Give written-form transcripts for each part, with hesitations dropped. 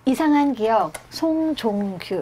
이상한 기억, 송종규.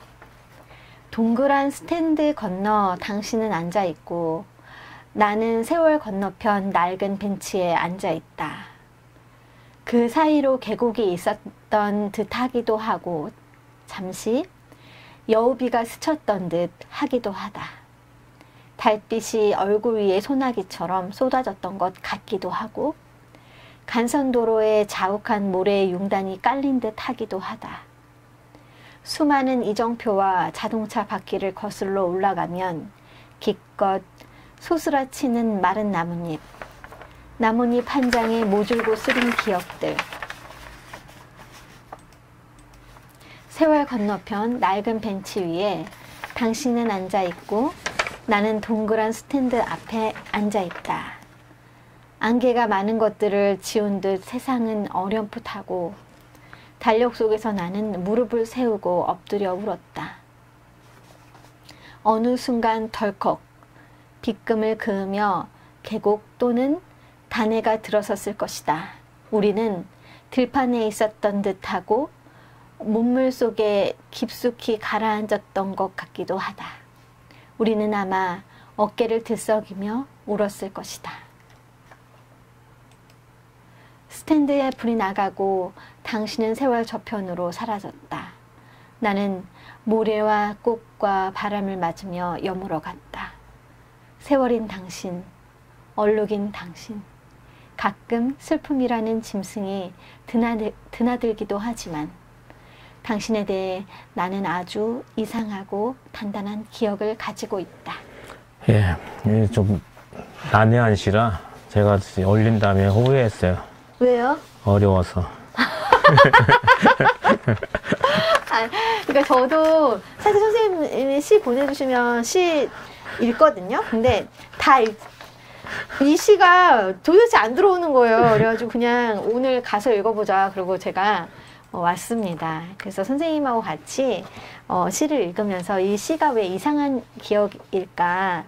동그란 스탠드 건너 당신은 앉아있고 나는 세월 건너편 낡은 벤치에 앉아있다. 그 사이로 계곡이 있었던 듯 하기도 하고 잠시 여우비가 스쳤던 듯 하기도 하다. 달빛이 얼굴 위에 소나기처럼 쏟아졌던 것 같기도 하고 간선도로에 자욱한 모래의 융단이 깔린 듯 하기도 하다. 수많은 이정표와 자동차 바퀴를 거슬러 올라가면 기껏 소스라치는 마른 나뭇잎, 나뭇잎 한 장에 모질고 쓰린 기억들. 세월 건너편 낡은 벤치 위에 당신은 앉아있고 나는 동그란 스탠드 앞에 앉아있다. 안개가 많은 것들을 지운 듯 세상은 어렴풋하고 달력 속에서 나는 무릎을 세우고 엎드려 울었다. 어느 순간 덜컥 빗금을 그으며 계곡 또는 단해가 들어섰을 것이다. 우리는 들판에 있었던 듯하고 문물 속에 깊숙이 가라앉았던 것 같기도 하다. 우리는 아마 어깨를 들썩이며 울었을 것이다. 스탠드에 불이 나가고 당신은 세월 저편으로 사라졌다. 나는 모래와 꽃과 바람을 맞으며 여물어 갔다. 세월인 당신, 얼룩인 당신. 가끔 슬픔이라는 짐승이 드나들기도 하지만 당신에 대해 나는 아주 이상하고 단단한 기억을 가지고 있다. 예, 좀 난해한 시라 제가 올린 다음에 후회했어요. 왜요? 어려워서. 그러니까 저도 사실 선생님이 시 보내주시면 시 읽거든요. 근데 이 시가 도대체 안 들어오는 거예요. 그래가지고 그냥 오늘 가서 읽어보자. 그러고 제가 왔습니다. 그래서 선생님하고 같이 시를 읽으면서 이 시가 왜 이상한 기억일까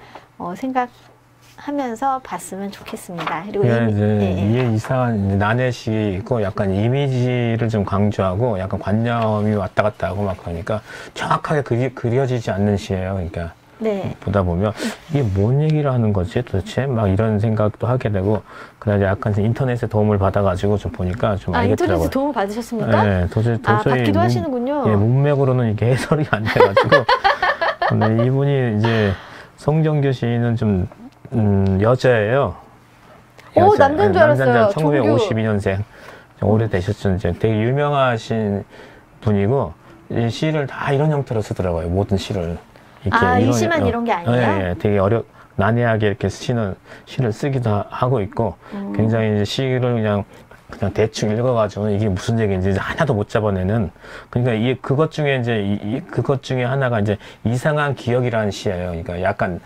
생각하면서 봤으면 좋겠습니다. 그리고 이게 이상한 난해시 있고 약간 이미지를 좀 강조하고 약간 관념이 왔다 갔다 하고 막 그러니까 정확하게 그려지지 않는 시예요. 그러니까 네. 보다 보면 이게 뭔 얘기를 하는 거지 도대체 막 이런 생각도 하게 되고 그다음에 약간 인터넷에 도움을 받아가지고 좀 보니까 좀 알겠더라고요. 인터넷에 도움을 받으셨습니까? 네, 도저히 받기도 하시는군요. 예, 문맥으로는 이게 해설이 안 돼가지고 근데 이분이 이제 송정규 시인은 좀 여자예요. 남자인 줄 알았어요. 1952년생 오래되셨죠. 이제 되게 유명하신 분이고 이 시를 다 이런 형태로 쓰더라고요. 모든 시를. 이 시만 이런 게 아니에요? 예, 되게 난해하게 이렇게 시를 쓰기도 하고 있고, 굉장히 이제 시를 그냥 대충 읽어가지고 이게 무슨 얘기인지 하나도 못 잡아내는, 그러니까 그것 중에 이제, 그것 중에 하나가 이제 이상한 기억이라는 시예요. 그러니까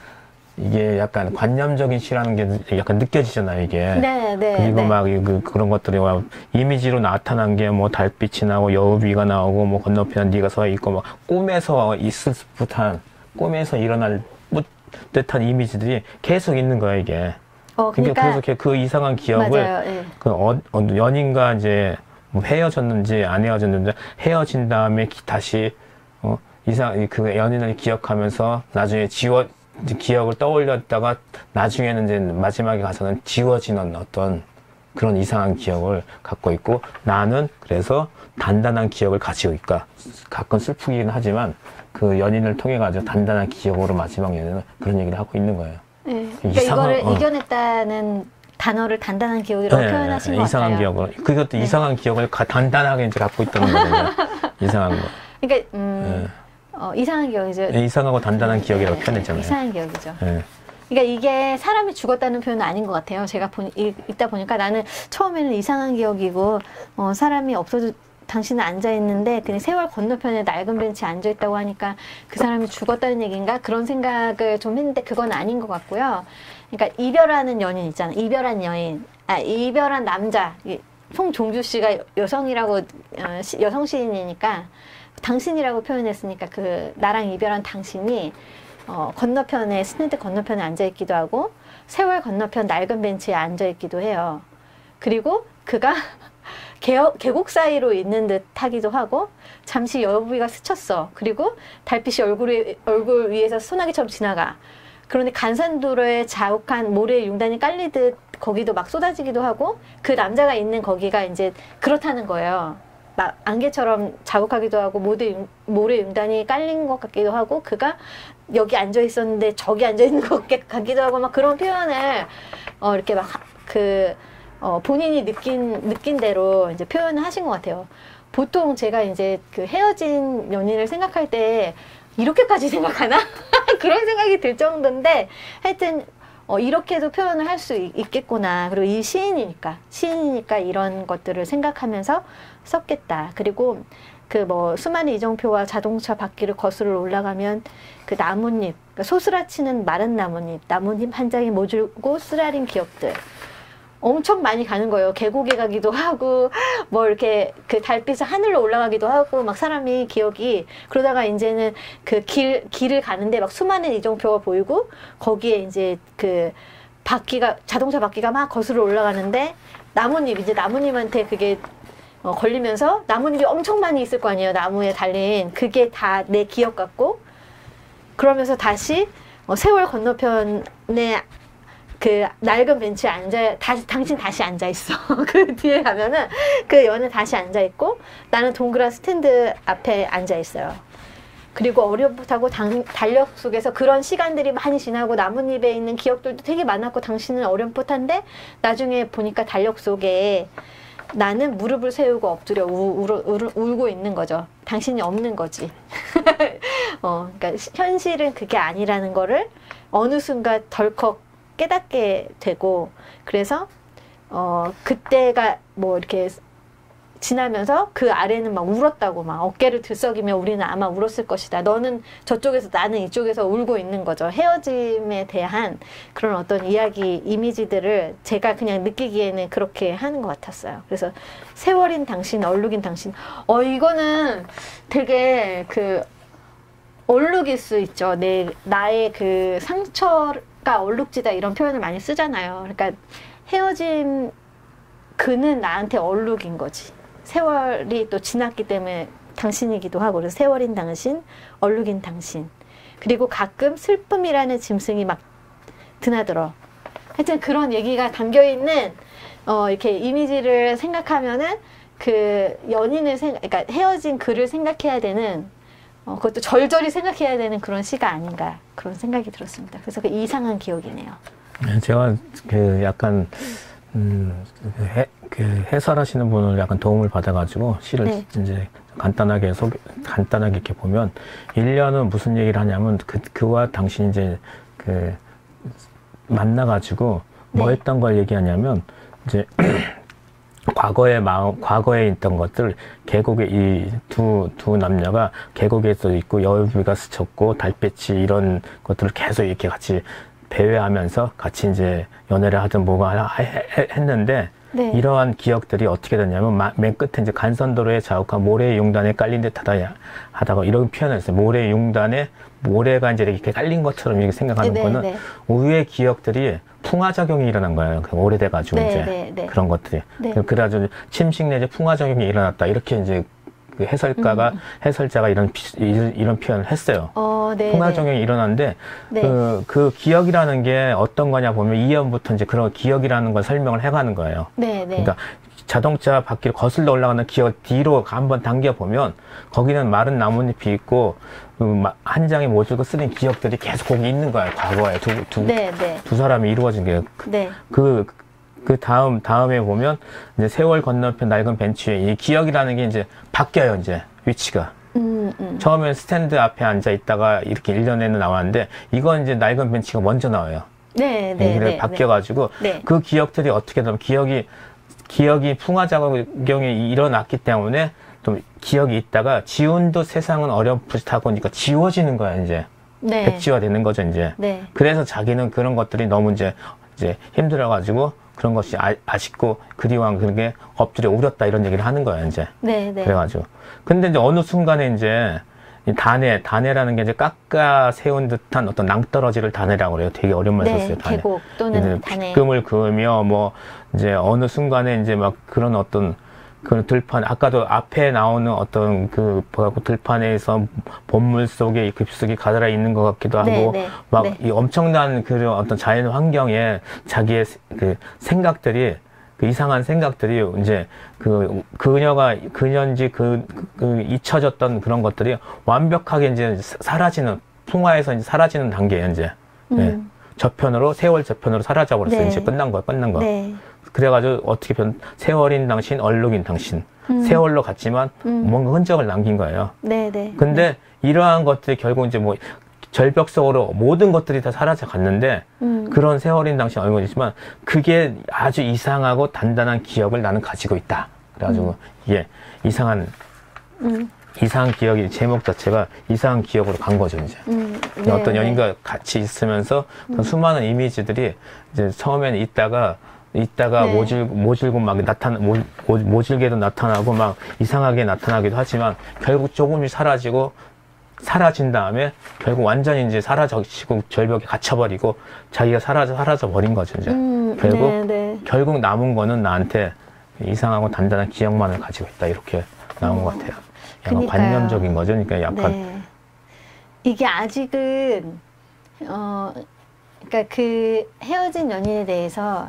이게 약간 관념적인 시라는 게 약간 느껴지잖아요, 이게. 네. 그리고 막 그런 것들이 이미지로 나타난 게 뭐 달빛이 나오고 여우비가 나오고 뭐 건너편 네가 서 있고 막 꿈에서 있을 듯한 꿈에서 일어날 듯한 이미지들이 계속 있는 거야, 이게. 그러니까 계속 그 이상한 기억을 맞아요, 그 연인과 이제 뭐 헤어졌는지 안 헤어졌는지 헤어진 다음에 다시 그 연인을 기억하면서 나중에 기억을 떠올렸다가 나중에는 이제 마지막에 가서는 지워지는 어떤 그런 이상한 기억을 갖고 있고 나는 그래서 단단한 기억을 가지고 있까 가끔 슬프긴 하지만 그 연인을 통해 가지고 단단한 기억으로 마지막 연애는 그런 얘기를 하고 있는 거예요. 네. 그러니까 이거를 이겨냈다는 단어를 단단한 기억이라고 표현하신 것 이상한 같아요. 기억을 그것도 이상한 기억을 단단하게 이제 갖고 있다는 거예요. 이상한 거. 그러니까 이상한 기억이죠. 이상하고 단단한 기억이라고 표현했잖아요. 이상한 기억이죠. 그러니까 이게 사람이 죽었다는 표현은 아닌 것 같아요. 제가 읽다 보니까 나는 처음에는 이상한 기억이고 사람이 없어져 당신은 앉아있는데 그냥 세월 건너편에 낡은 벤치에 앉아있다고 하니까 그 사람이 죽었다는 얘기인가? 그런 생각을 좀 했는데 그건 아닌 것 같고요. 그러니까 이별하는 연인 있잖아요. 이별한 남자. 송종규 씨가 여성이라고 여성 시인이니까 당신이라고 표현했으니까 나랑 이별한 당신이 건너편에 스탠드 건너편에 앉아있기도 하고 세월 건너편 낡은 벤치에 앉아있기도 해요. 그리고 그가 계곡 사이로 있는 듯 하기도 하고, 잠시 여우비가 스쳤어. 그리고 달빛이 얼굴 위에서 소나기처럼 지나가. 그런데 간산도로에 자욱한 모래의 융단이 깔리듯 거기도 막 쏟아지기도 하고, 그 남자가 있는 거기가 이제 그렇다는 거예요. 막 안개처럼 자욱하기도 하고, 모래 융단이 깔린 것 같기도 하고, 그가 여기 앉아 있었는데 저기 앉아 있는 것 같기도 하고, 막 그런 표현을 이렇게 막 본인이 느낀 대로 이제 표현을 하신 것 같아요. 보통 제가 이제 그 헤어진 연인을 생각할 때 이렇게까지 생각하나? 그런 생각이 들 정도인데, 하여튼 이렇게도 표현을 할 수 있겠구나. 그리고 이 시인이니까 이런 것들을 생각하면서 썼겠다. 그리고 그 수많은 이정표와 자동차 바퀴를 거슬러 올라가면 그 나뭇잎, 그러니까 소스라치는 마른 나뭇잎 한 장이 모질고 쓰라린 기억들. 엄청 많이 가는 거예요. 계곡에 가기도 하고, 이렇게 그 달빛이 하늘로 올라가기도 하고, 막 사람이 기억이, 그러다가 이제는 그 길을 가는데 막 수많은 이정표가 보이고, 거기에 이제 그 자동차 바퀴가 막 거슬러 올라가는데, 나뭇잎한테 그게 걸리면서 나뭇잎이 엄청 많이 있을 거 아니에요. 나무에 달린. 그게 다 내 기억 같고, 그러면서 다시 세월 건너편에 그 낡은 벤치에 당신 다시 앉아있어. 그 뒤에 가면은 그 연애 다시 앉아있고, 나는 동그란 스탠드 앞에 앉아있어요. 그리고 어렴풋하고 달력 속에서 그런 시간들이 많이 지나고 나뭇잎에 있는 기억들도 되게 많았고, 당신은 어렴풋한데 나중에 보니까 달력 속에 나는 무릎을 세우고 엎드려 울고 있는 거죠. 당신이 없는 거지. 그러니까 현실은 그게 아니라는 거를 어느 순간 덜컥 깨닫게 되고, 그래서 그때가 이렇게 지나면서 그 아래는 막 울었다고, 막 어깨를 들썩이며 우리는 아마 울었을 것이다. 너는 저쪽에서 나는 이쪽에서 울고 있는 거죠. 헤어짐에 대한 그런 어떤 이야기, 이미지들을 제가 그냥 느끼기에는 그렇게 하는 것 같았어요. 그래서 세월인 당신, 얼룩인 당신. 이거는 되게 그 얼룩일 수 있죠. 나의 그 상처가 얼룩지다, 이런 표현을 많이 쓰잖아요. 그러니까 헤어진 그는 나한테 얼룩인 거지. 세월이 또 지났기 때문에 당신이기도 하고, 그래서 세월인 당신, 얼룩인 당신. 그리고 가끔 슬픔이라는 짐승이 막 드나들어. 하여튼 그런 얘기가 담겨있는 이렇게 이미지를 생각하면은 그 그러니까 헤어진 그를 생각해야 되는, 그것도 절절히 생각해야 되는 그런 시가 아닌가, 그런 생각이 들었습니다. 그래서 그 이상한 기억이네요. 제가 그 약간 그 해설하시는 분을 약간 도움을 받아가지고 시를 이제 간단하게 이렇게 보면, 1년은 무슨 얘기를 하냐면 그와 당신이 이제 그 만나가지고 뭐 했던 걸 얘기하냐면, 이제 과거에 있던 것들, 계곡에 이 두 남녀가 계곡에서 있고 여우비가 스쳤고 달빛이, 이런 것들을 계속 이렇게 같이 배회하면서 같이 이제 연애를 하든 뭐가 했는데, 이러한 기억들이 어떻게 됐냐면, 맨 끝에 이제 간선도로에 자욱한 모래의 융단에 깔린 듯 하다가 이런 표현을 했어요. 모래의 융단에 모래가 이제 이렇게 깔린 것처럼 이렇게 생각하는 거는 우리의 기억들이 풍화작용이 일어난 거예요. 오래돼가지고 이제 그런 것들이. 그래가지고 침식 내지 풍화작용이 일어났다, 이렇게 이제 그 해설자가 이런 표현을 했어요. 풍화작용이 일어났는데, 그 기억이라는 게 어떤 거냐 보면, 이연부터 이제 그런 기억이라는 걸 설명을 해가는 거예요. 그러니까 자동차 바퀴를 거슬러 올라가는 기억 뒤로 한번 당겨 보면, 거기는 마른 나뭇잎이 있고 한 장에 모질고 쓰린 기억들이 계속 거기 있는 거예요. 과거에 두 사람이 이루어진 게. 그 다음에 보면 이제 세월 건너편 낡은 벤치에 이 기억이라는 게 이제 바뀌어요. 이제 위치가. 처음엔 스탠드 앞에 앉아 있다가 이렇게 1년에는 나왔는데, 이건 이제 낡은 벤치가 먼저 나와요. 바뀌어가지고 그 기억들이 어떻게 되면, 기억이 풍화작용이 일어났기 때문에 좀 기억이 있다가 지운도 세상은 어렴풋하고 그러니까 지워지는 거야, 이제. 백지화 되는 거죠, 이제. 그래서 자기는 그런 것들이 너무 이제 힘들어가지고 그런 것이 아쉽고 그리워한 그런 게 엎드려 울었다, 이런 얘기를 하는 거야, 이제. 그래가지고. 근데 이제 어느 순간에 이제 이 다네라는 게 이제 깎아 세운 듯한 어떤 낭떠러지를 다네라고 그래요. 되게 어려운 말 썼어요, 다네. 계곡 또는 다네. 빗금을 그으며 이제 어느 순간에 이제 막 그런 어떤 그 들판, 아까도 앞에 나오는 어떤 그, 뭐라고, 들판에서 본물 속에 급속이 가들어 있는 것 같기도 하고, 네, 네, 막, 네. 이 엄청난 그런 어떤 자연 환경에 자기의 그 생각들이, 그 이상한 생각들이 이제 그녀인지 잊혀졌던 그런 것들이 완벽하게 이제 사라지는, 풍화에서 이제 사라지는 단계에 이제, 네. 저편으로, 세월 저편으로 사라져버렸어요. 네. 이제 끝난 거야, 끝난 거. 네. 그래가지고 어떻게 세월인 당신, 얼룩인 당신. 세월로 갔지만 뭔가 흔적을 남긴 거예요. 네, 네. 근데 이러한 것들이 결국 이제 뭐 절벽 속으로 모든 것들이 다 사라져 갔는데 그런 세월인 당신 얼굴이지만 그게 아주 이상하고 단단한 기억을 나는 가지고 있다. 그래가지고 이게 이상한 기억이, 제목 자체가 이상한 기억으로 간 거죠, 이제. 네, 어떤 네. 연인과 같이 있으면서 어떤 수많은 이미지들이 이제 처음에는 있다가 네. 모질고 막 모질게도 나타나고 막 이상하게 나타나기도 하지만 결국 조금씩 사라진 다음에 결국 완전히 이제 사라지고 절벽에 갇혀버리고 자기가 사라져 버린 거죠, 이제. 결국, 네, 네. 결국 남은 거는 나한테 이상하고 단단한 기억만을 가지고 있다. 이렇게 나온 것 같아요. 약간 그러니까요. 관념적인 거죠. 그러니까 약간. 네. 이게 아직은 그러니까 그 헤어진 연인에 대해서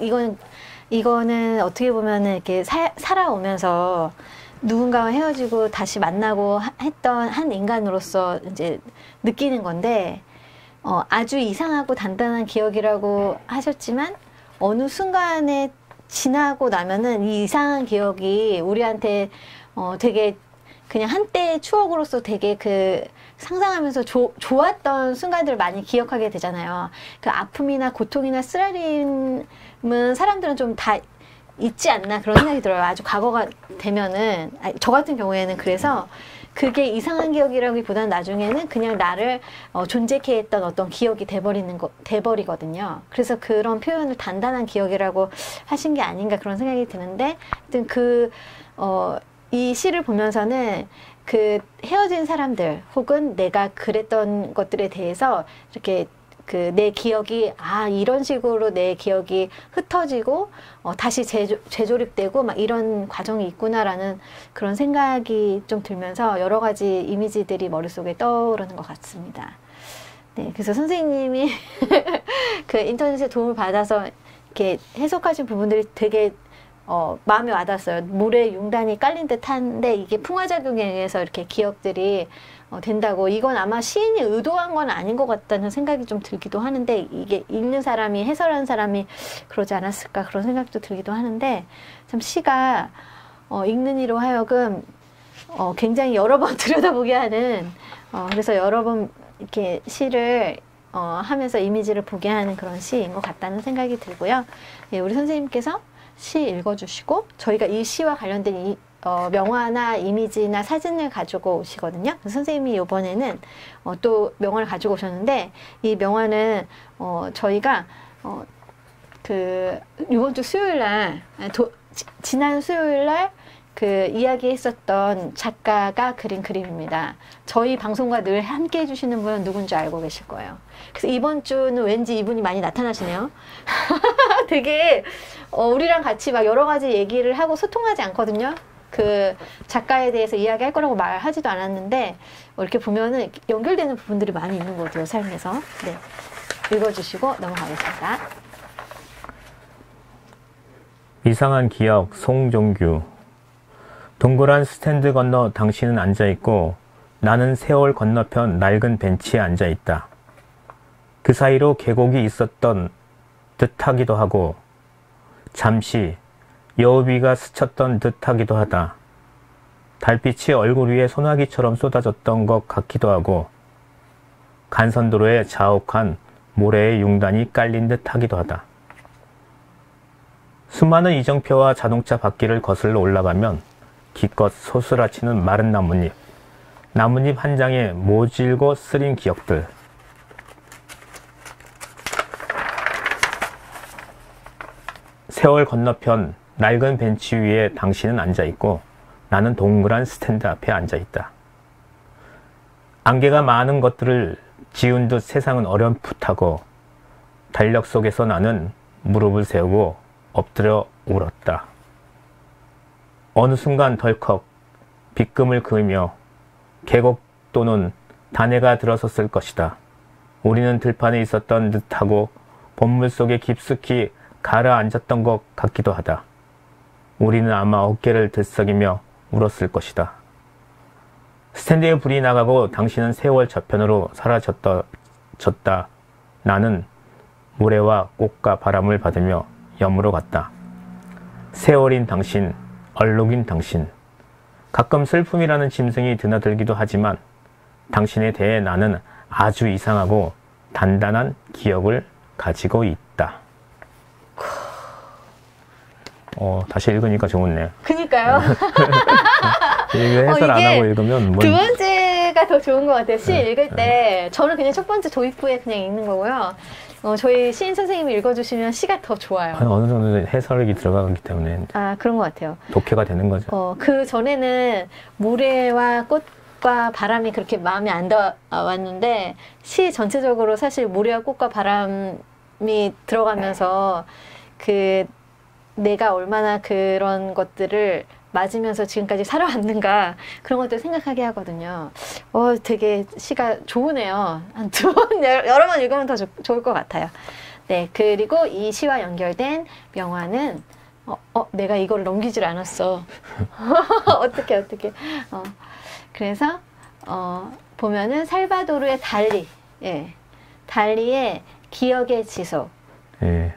이거는 어떻게 보면은 이렇게 살아오면서 누군가와 헤어지고 다시 만나고 했던 한 인간으로서 이제 느끼는 건데 아주 이상하고 단단한 기억이라고 하셨지만 어느 순간에 지나고 나면은 이 이상한 기억이 우리한테 되게 그냥 한때의 추억으로서 되게 그 상상하면서 좋았던 순간들을 많이 기억하게 되잖아요. 그 아픔이나 고통이나 쓰라림은 사람들은 좀 다 있지 않나 그런 생각이 들어요. 아주 과거가 되면은 저 같은 경우에는 그래서 그게 이상한 기억이라기보다는 나중에는 그냥 나를 존재케 했던 어떤 기억이 돼버리거든요. 그래서 그런 표현을 단단한 기억이라고 하신 게 아닌가 그런 생각이 드는데 하여튼 이 시를 보면서는 그 헤어진 사람들 혹은 내가 그랬던 것들에 대해서 이렇게 내 기억이 이런 식으로 내 기억이 흩어지고 다시 재조립되고 막 이런 과정이 있구나라는 그런 생각이 좀 들면서 여러 가지 이미지들이 머릿속에 떠오르는 것 같습니다. 네, 그래서 선생님이 그 인터넷에 도움을 받아서 이렇게 해석하신 부분들이 되게 마음에 와닿았어요. 모래 융단이 깔린 듯한데 이게 풍화작용에 의해서 이렇게 기억들이 된다고. 이건 아마 시인이 의도한 건 아닌 것 같다는 생각이 좀 들기도 하는데 이게 읽는 사람이 해설하는 사람이 그러지 않았을까 그런 생각도 들기도 하는데 참 시가 읽는 이로 하여금 굉장히 여러 번 들여다보게 하는 그래서 여러 번 이렇게 시를 하면서 이미지를 보게 하는 그런 시인 것 같다는 생각이 들고요. 예, 우리 선생님께서 시 읽어주시고 저희가 이 시와 관련된 명화나 이미지나 사진을 가지고 오시거든요. 선생님이 이번에는 또 명화를 가지고 오셨는데 이 명화는 저희가 이번 주 수요일 날 지난 수요일 날 그 이야기했었던 작가가 그린 그림입니다. 저희 방송과 늘 함께 해주시는 분은 누군지 알고 계실 거예요. 그래서 이번 주는 왠지 이분이 많이 나타나시네요. 되게 우리랑 같이 막 여러 가지 얘기를 하고 소통하지 않거든요. 그 작가에 대해서 이야기할 거라고 말하지도 않았는데 이렇게 보면은 연결되는 부분들이 많이 있는 것 같아요. 삶에서. 네, 읽어주시고 넘어가겠습니다. 이상한 기억, 송종규. 동그란 스탠드 건너 당신은 앉아있고 나는 세월 건너편 낡은 벤치에 앉아있다. 그 사이로 계곡이 있었던 듯하기도 하고 잠시 여우비가 스쳤던 듯하기도 하다. 달빛이 얼굴 위에 소나기처럼 쏟아졌던 것 같기도 하고 간선도로에 자욱한 모래의 융단이 깔린 듯하기도 하다. 수많은 이정표와 자동차 바퀴를 거슬러 올라가면 기껏 소스라치는 마른 나뭇잎 한 장에 모질고 쓰린 기억들. 세월 건너편 낡은 벤치 위에 당신은 앉아있고 나는 동그란 스탠드 앞에 앉아있다. 안개가 많은 것들을 지운 듯 세상은 어렴풋하고 달력 속에서 나는 무릎을 세우고 엎드려 울었다. 어느 순간 덜컥 빗금을 그으며 계곡 또는 단해가 들어섰을 것이다. 우리는 들판에 있었던 듯하고 본물 속에 깊숙이 가라앉았던 것 같기도 하다. 우리는 아마 어깨를 들썩이며 울었을 것이다. 스탠드에 불이 나가고 당신은 세월 저편으로 사라졌다. 나는 모래와 꽃과 바람을 받으며 염으로 갔다. 세월인 당신, 얼룩인 당신. 가끔 슬픔이라는 짐승이 드나들기도 하지만 당신에 대해 나는 아주 이상하고 단단한 기억을 가지고 있다. 다시 읽으니까 좋네. 그니까요. 이게 해설 안 이게 하고 읽으면 두 번째가 더 좋은 것 같아요. 시 읽을 때 저는 그냥 첫 번째 도입부에 그냥 읽는 거고요. 저희 시인 선생님이 읽어주시면 시가 더 좋아요. 어느 정도 해설이 들어가기 때문에 아, 그런 것 같아요. 독해가 되는 거죠. 그 전에는 모래와 꽃과 바람이 그렇게 마음에 안 닿았는데 시 전체적으로 사실 모래와 꽃과 바람이 들어가면서 내가 얼마나 그런 것들을 맞으면서 지금까지 살아왔는가 그런 것들 생각하게 하거든요. 되게 시가 좋으네요. 한 두 번, 여러 번 읽으면 더 좋을 것 같아요. 네, 그리고 이 시와 연결된 명화는 내가 이걸 넘기질 않았어. 어떻게. 그래서 보면은 살바도르의 달리, 예, 달리의 기억의 지속, 예.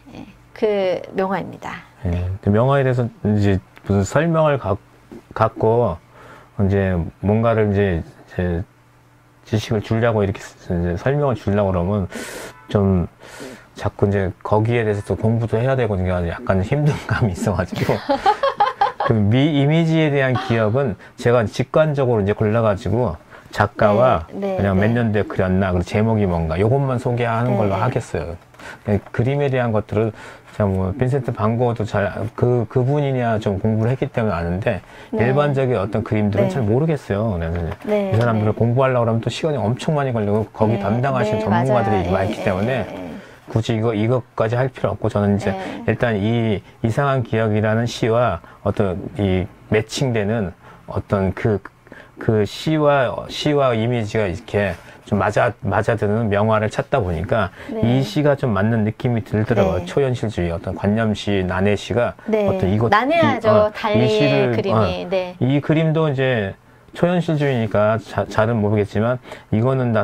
그 명화입니다. 예. 명화에 대해서 이제 무슨 설명을 갖고 이제 뭔가를 이제 지식을 주려고 이렇게 이제 설명을 주려고 그러면 좀 자꾸 이제 거기에 대해서 또 공부도 해야 되고 약간 힘든 감이 있어가지고 그 이미지에 대한 기억은 제가 직관적으로 이제 골라가지고 작가와 그냥 몇 년도에 그렸나 그리고 제목이 뭔가 요것만 소개하는 걸로 하겠어요. 그림에 대한 것들은 뭐 빈센트 반 고흐도 그분이냐 좀 공부를 했기 때문에 아는데 일반적인 어떤 그림들은 잘 모르겠어요. 그래서 이 사람들을 공부하려고 하면 또 시간이 엄청 많이 걸리고 거기 담당하신 전문가들이 많기 때문에 굳이 이것까지 할 필요 없고 저는 이제 일단 이 이상한 기억이라는 시와 어떤 이 매칭되는 어떤 그 시와 이미지가 이렇게 좀 맞아드는 명화를 찾다 보니까 이 시가 좀 맞는 느낌이 들더라고요. 초현실주의 어떤 관념시, 난해시가 어떤 이것 난해하죠. 달리의 그림이. 이 그림도 이제 초현실주의니까 잘은 모르겠지만 이거는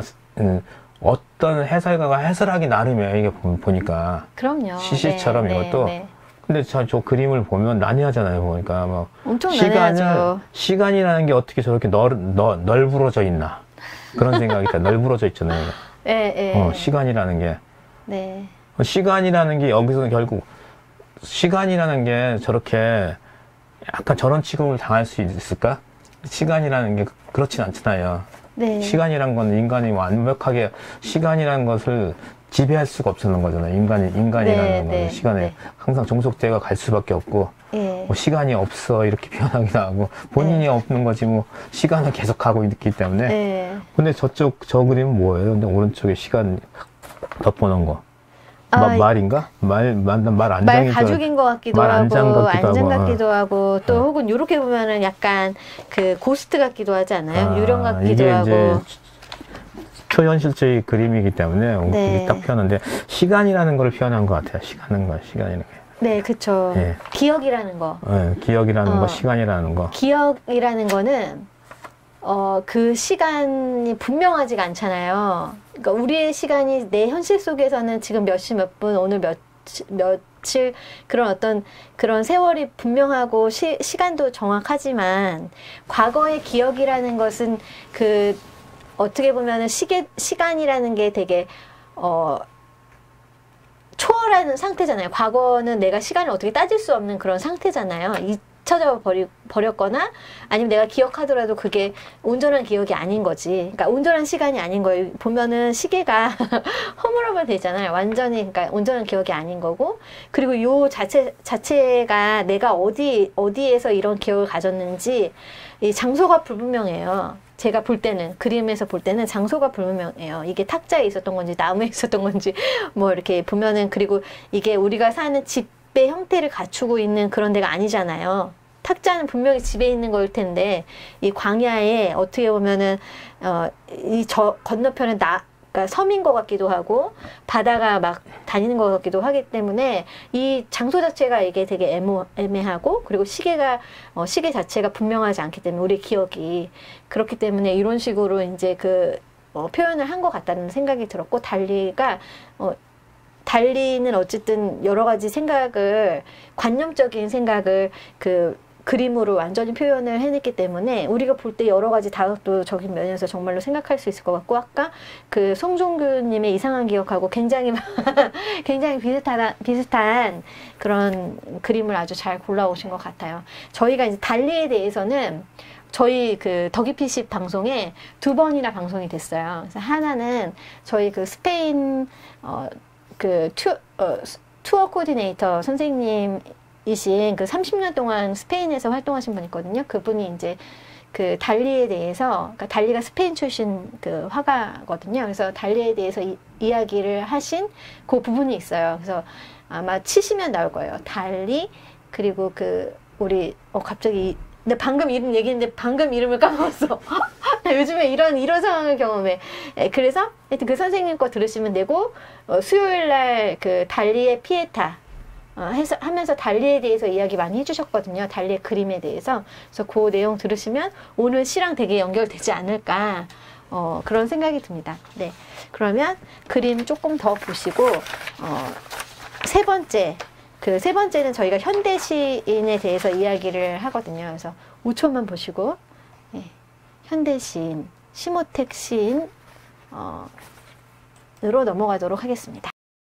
어떤 해설가가 해설하기 나름이에요. 이게 보니까 그럼요. 시시처럼 이것도. 근데 저 그림을 보면 난해하잖아요. 보니까 뭐 엄청 난해하죠. 시간이라는 게 어떻게 저렇게 널브러져 있나 그런 생각이 다 널브러져 있잖아요. 시간이라는 게 시간이라는 게 여기서는 결국 시간이라는 게 저렇게 약간 저런 취급을 당할 수 있을까? 시간이라는 게 그렇진 않잖아요. 시간이란 건 인간이 완벽하게 시간이라는 것을 지배할 수가 없었는 거잖아요. 인간이라는 건 시간에 항상 종속제가 갈 수밖에 없고 뭐 시간이 없어 이렇게 표현하기도 하고 본인이 없는 거지 뭐 시간은 계속 가고 있기 때문에 근데 저 그림은 뭐예요? 근데 오른쪽에 시간 덮어놓은 거 말인가? 말 가죽인 것 같기도 하고 안장 같기도 하고 또 혹은 이렇게 보면은 약간 그 고스트 같기도 하지 않아요? 유령 같기도 하고 초현실주의 그림이기 때문에 그게 딱 표현하는데 시간이라는 걸 표현한 것 같아요. 시간이라는 게. 네, 그렇죠. 기억이라는 거. 기억이라는 거, 시간이라는 거. 기억이라는 거는 그 시간이 분명하지가 않잖아요. 그러니까 우리의 시간이 내 현실 속에서는 지금 몇 시 몇 분, 오늘 며칠 그런 세월이 분명하고 시간도 정확하지만 과거의 기억이라는 것은 어떻게 보면은 시간이라는 게 되게 초월하는 상태잖아요. 과거는 내가 시간을 어떻게 따질 수 없는 그런 상태잖아요. 잊혀져 버렸거나 아니면 내가 기억하더라도 그게 온전한 기억이 아닌 거지. 그러니까 온전한 시간이 아닌 거예요. 보면은 시계가 허물어물 되잖아요. 완전히 그러니까 온전한 기억이 아닌 거고 그리고 요 자체가 내가 어디에서 이런 기억을 가졌는지 이 장소가 불분명해요. 제가 볼 때는 그림에서 볼 때는 장소가 불분명해요. 이게 탁자에 있었던 건지 나무에 있었던 건지 뭐 이렇게 보면은 그리고 이게 우리가 사는 집의 형태를 갖추고 있는 그런 데가 아니잖아요. 탁자는 분명히 집에 있는 걸 텐데 이 광야에 어떻게 보면은 이 저 건너편에 그러니까 섬인 것 같기도 하고 바다가 막 다니는 것 같기도 하기 때문에 이 장소 자체가 이게 되게 애매하고 그리고 시계 자체가 분명하지 않기 때문에 우리 기억이 그렇기 때문에 이런 식으로 이제 표현을 한 것 같다는 생각이 들었고 달리는 어쨌든 여러 가지 관념적인 생각을 그림으로 완전히 표현을 해냈기 때문에 우리가 볼 때 여러 가지 다각도적인 면에서 정말로 생각할 수 있을 것 같고 아까 송종규님의 이상한 기억하고 굉장히 비슷한 그런 그림을 아주 잘 골라오신 것 같아요. 저희가 이제 달리에 대해서는 저희 더 깊이 십 방송에 2번이나 방송이 됐어요. 그래서 하나는 저희 스페인 투어 코디네이터 선생님 이신 30년 동안 스페인에서 활동하신 분이 있거든요. 그분이 이제 달리에 대해서, 그러니까 달리가 스페인 출신 화가거든요. 그래서 달리에 대해서 이야기를 하신 그 부분이 있어요. 그래서 아마 치시면 나올 거예요. 달리, 그리고 갑자기, 근데 방금 이름 얘기했는데 방금 이름을 까먹었어. 요즘에 이런 상황을 경험해. 그래서 하여튼 그 선생님 거 들으시면 되고, 수요일 날 달리의 피에타, 하면서 달리에 대해서 이야기 많이 해주셨거든요. 달리의 그림에 대해서. 그래서 그 내용 들으시면 오늘 시랑 되게 연결되지 않을까 그런 생각이 듭니다. 네, 그러면 그림 조금 더 보시고 세 번째는 저희가 현대 시인에 대해서 이야기를 하거든요. 그래서 5초만 보시고 현대 시인, 심호택 시인 으로 넘어가도록 하겠습니다.